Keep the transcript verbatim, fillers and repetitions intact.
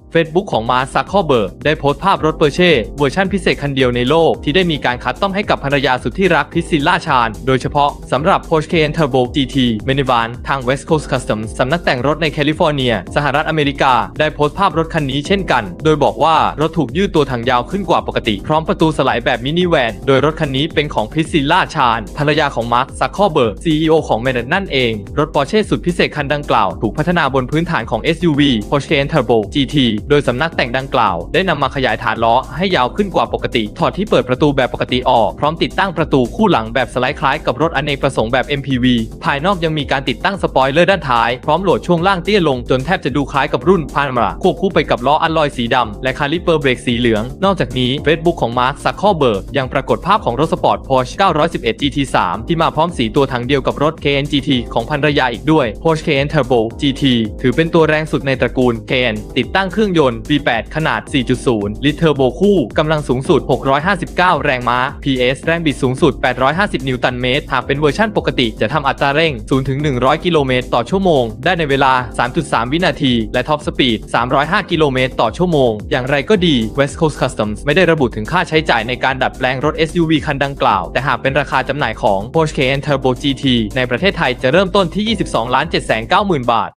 Facebook ของมาร์ค ซักเคอร์เบิร์กได้โพสต์ภาพรถ Porsche เวอร์ชันพิเศษคันเดียวในโลกที่ได้มีการคัสตอมให้กับภรรยาสุดที่รักพิซิลล่าชาญโดยเฉพาะสำหรับ Porsche Cayenne Turbo จี ที Minivan ทาง West Coast Customs สำนักแต่งรถในแคลิฟอร์เนียสหรัฐอเมริกาได้โพสต์ภาพรถคันนี้เช่นกันโดยบอกว่ารถถูกยืดตัวถังยาวขึ้นกว่าปกติพร้อมประตูสลายแบบมินิแวนโดยรถคันนี้เป็นของพิซิลล่าชาญภรรยาของมาร์ค ซักเคอร์เบิร์ก ซี อี โอ ของ Meta นั่นเองรถ Porsche สุดพิเศษคันดังกล่าวถูกพัฒนาบนพื้นฐานของ เอส ยู วี Porsche Cayenne Turbo จี ที โดยสำนักแต่งดังกล่าวได้นำมาขยายฐานล้อให้ยาวขึ้นกว่าปกติถอดที่เปิดประตูแบบปกติออกพร้อมติดตั้งประตูคู่หลังแบบสไลด์คล้ายกับรถอเนกประสงค์แบบ เอ็ม พี วี ภายนอกยังมีการติดตั้งสปอยเลอร์ด้านท้ายพร้อมโหลดช่วงล่างเตี้ยลงจนแทบจะดูคล้ายกับรุ่นพานาราควบคู่ไปกับล้ออัลลอยสีดำและคาลิเปอร์เบรกสีเหลืองนอกจากนี้ Facebook ของมาร์ค ซักเคอร์เบิร์กยังปรากฏภาพของรถสปอร์ต Porsche เก้าร้อยสิบเอ็ด จี ที สาม ที่มาพร้อมสีตัวถังเดียวกับรถ Cayenne จี ที ของภรรยาอีกด้วย Porsche Cayenne Turbo จี ที ถือเป็นตัวแรงสุดในตระกูล Cayenne ติดตั้งเครื่องยนต์ วี แปด ขนาด สี่จุดศูนย์ ลิตรเทอร์โบคู่กำลังสูงสุดหกร้อยห้าสิบเก้าแรงม้า พี เอส แรงบิดสูงสุดแปดร้อยห้าสิบนิวตันเมตรหากเป็นเวอร์ชั่นปกติจะทำอัตราเร่งศูนย์ถึงหนึ่งร้อยกิโลเมตรต่อชั่วโมงได้ในเวลา สามจุดสาม วินาทีและท็อปสปีดสามร้อยห้ากิโลเมตรต่อชั่วโมงอย่างไรก็ดี West Coast Customs ไม่ได้ระบุถึงค่าใช้จ่ายในการดัดแปลงรถ เอส ยู วี คันดังกล่าวแต่หากเป็นราคาจำหน่ายของ Porsche Cayenne Turbo จี ที ในประเทศไทยจะเริ่มต้นที่ ยี่สิบสองล้านเจ็ดแสนเก้าหมื่น บาท